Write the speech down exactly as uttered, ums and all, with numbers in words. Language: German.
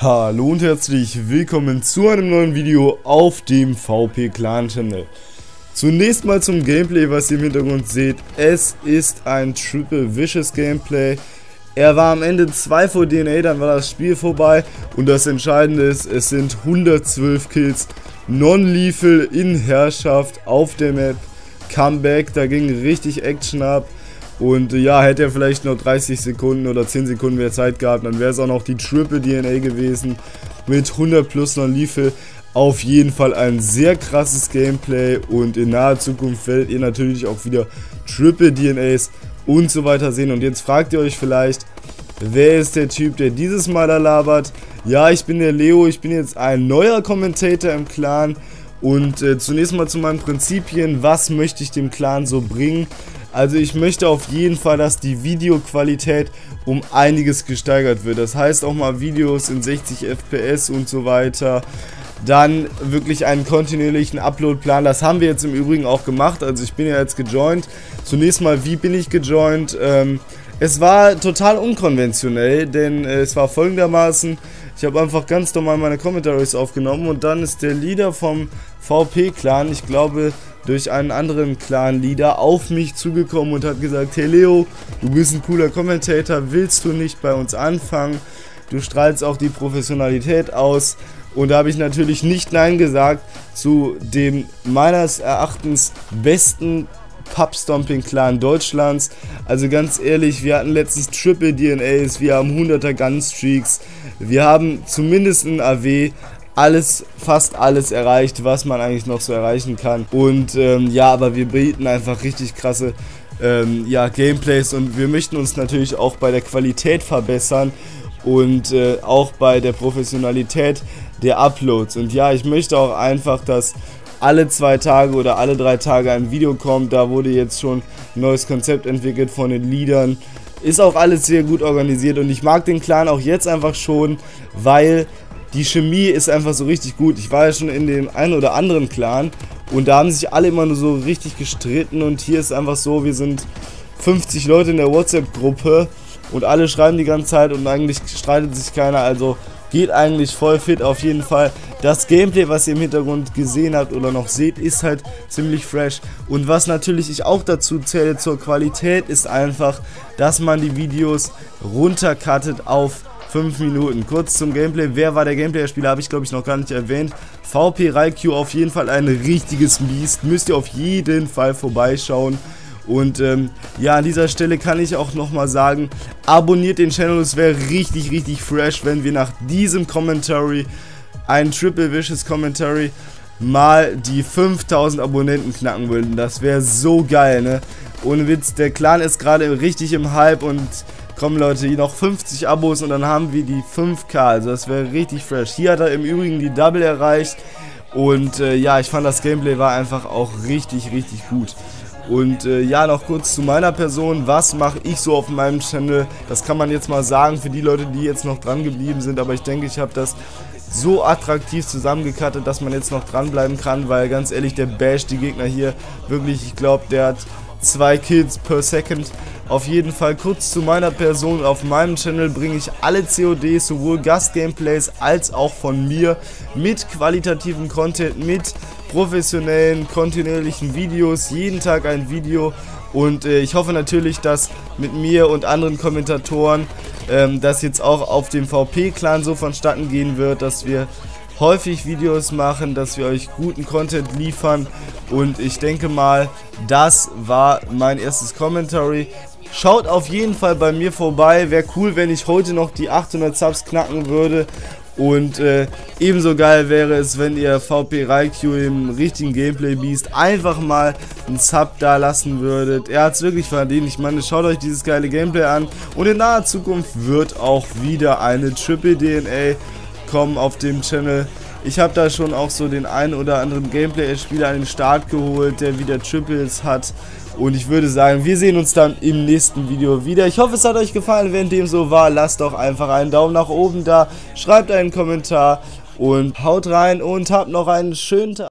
Hallo und herzlich willkommen zu einem neuen Video auf dem V P Clan Channel. Zunächst mal zum Gameplay, was ihr im Hintergrund seht. Es ist ein Triple Vicious Gameplay. Er war am Ende zwei vor D N A, dann war das Spiel vorbei. Und das Entscheidende ist, es sind hundertzwölf Kills Non-Lethal in Herrschaft auf der Map. Comeback, da ging richtig Action ab. Und ja, hätte er vielleicht noch dreißig Sekunden oder zehn Sekunden mehr Zeit gehabt, dann wäre es auch noch die Triple D N A gewesen mit hundert plus Non-Lethal. Auf jeden Fall ein sehr krasses Gameplay und in naher Zukunft werdet ihr natürlich auch wieder Triple D N As und so weiter sehen. Und jetzt fragt ihr euch vielleicht, wer ist der Typ, der dieses Mal da labert? Ja, ich bin der Leo, ich bin jetzt ein neuer Kommentator im Clan und äh, zunächst mal zu meinen Prinzipien, was möchte ich dem Clan so bringen? Also ich möchte auf jeden Fall, dass die Videoqualität um einiges gesteigert wird. Das heißt auch mal Videos in sechzig F P S und so weiter. Dann wirklich einen kontinuierlichen Uploadplan. Das haben wir jetzt im Übrigen auch gemacht. Also ich bin ja jetzt gejoint. Zunächst mal, wie bin ich gejoint? Ähm, es war total unkonventionell, denn äh, es war folgendermaßen. Ich habe einfach ganz normal meine Commentaries aufgenommen und dann ist der Leader vom V P-Clan, ich glaube durch einen anderen Clan-Leader, auf mich zugekommen und hat gesagt: Hey Leo, du bist ein cooler Commentator, willst du nicht bei uns anfangen? Du strahlst auch die Professionalität aus. Und da habe ich natürlich nicht Nein gesagt zu dem meines Erachtens besten Pub-Stomping-Clan Deutschlands. Also ganz ehrlich, wir hatten letztens Triple D N As, wir haben hunderter Gun-Streaks, wir haben zumindest in A W alles, fast alles erreicht, was man eigentlich noch so erreichen kann. Und ähm, ja, aber wir bieten einfach richtig krasse ähm, ja, Gameplays und wir möchten uns natürlich auch bei der Qualität verbessern und äh, auch bei der Professionalität der Uploads. Und ja, ich möchte auch einfach, dass alle zwei Tage oder alle drei Tage ein Video kommt. Da wurde jetzt schon ein neues Konzept entwickelt von den Leadern. Ist auch alles sehr gut organisiert und ich mag den Clan auch jetzt einfach schon, weil die Chemie ist einfach so richtig gut. Ich war ja schon in dem einen oder anderen Clan und da haben sich alle immer nur so richtig gestritten und hier ist einfach so, wir sind fünfzig Leute in der WhatsApp-Gruppe und alle schreiben die ganze Zeit und eigentlich streitet sich keiner, also geht eigentlich voll fit auf jeden Fall. Das Gameplay, was ihr im Hintergrund gesehen habt oder noch seht, ist halt ziemlich fresh. Und was natürlich ich auch dazu zähle zur Qualität, ist einfach, dass man die Videos runtercuttet auf fünf Minuten. Kurz zum Gameplay. Wer war der Gameplay-Spieler? Habe ich glaube ich noch gar nicht erwähnt. V P Raikyu, auf jeden Fall ein richtiges Biest. Müsst ihr auf jeden Fall vorbeischauen. Und ähm, ja, an dieser Stelle kann ich auch nochmal sagen, abonniert den Channel, es wäre richtig, richtig fresh, wenn wir nach diesem Commentary, ein Triple Vicious Commentary, mal die fünftausend Abonnenten knacken würden. Das wäre so geil, ne? Ohne Witz, der Clan ist gerade richtig im Hype und kommen Leute, noch fünfzig Abos und dann haben wir die fünf K, also das wäre richtig fresh. Hier hat er im Übrigen die Double erreicht und äh, ja, ich fand das Gameplay war einfach auch richtig, richtig gut. Und äh, ja, noch kurz zu meiner Person, was mache ich so auf meinem Channel, das kann man jetzt mal sagen für die Leute, die jetzt noch dran geblieben sind, aber ich denke, ich habe das so attraktiv zusammengekattet, dass man jetzt noch dranbleiben kann, weil ganz ehrlich, der Bash, die Gegner hier, wirklich, ich glaube, der hat zwei Kills per Second. Auf jeden Fall kurz zu meiner Person. Auf meinem Channel bringe ich alle C O Ds, sowohl Gast-Gameplays als auch von mir, mit qualitativen Content, mit professionellen, kontinuierlichen Videos, jeden Tag ein Video. Und äh, ich hoffe natürlich, dass mit mir und anderen Kommentatoren ähm, das jetzt auch auf dem V P-Clan so vonstatten gehen wird, dass wir häufig Videos machen, dass wir euch guten Content liefern und ich denke mal, das war mein erstes Commentary. Schaut auf jeden Fall bei mir vorbei, wäre cool, wenn ich heute noch die achthundert Subs knacken würde und äh, ebenso geil wäre es, wenn ihr V P Raikyu im richtigen Gameplay Beast einfach mal einen Sub da lassen würdet. Er hat es wirklich verdient, ich meine, schaut euch dieses geile Gameplay an und in naher Zukunft wird auch wieder eine Triple D N A kommen auf dem Channel. Ich habe da schon auch so den einen oder anderen Gameplay-Spieler an den Start geholt, der wieder Triples hat. Und ich würde sagen, wir sehen uns dann im nächsten Video wieder. Ich hoffe, es hat euch gefallen. Wenn dem so war, lasst doch einfach einen Daumen nach oben da, schreibt einen Kommentar und haut rein und habt noch einen schönen Tag.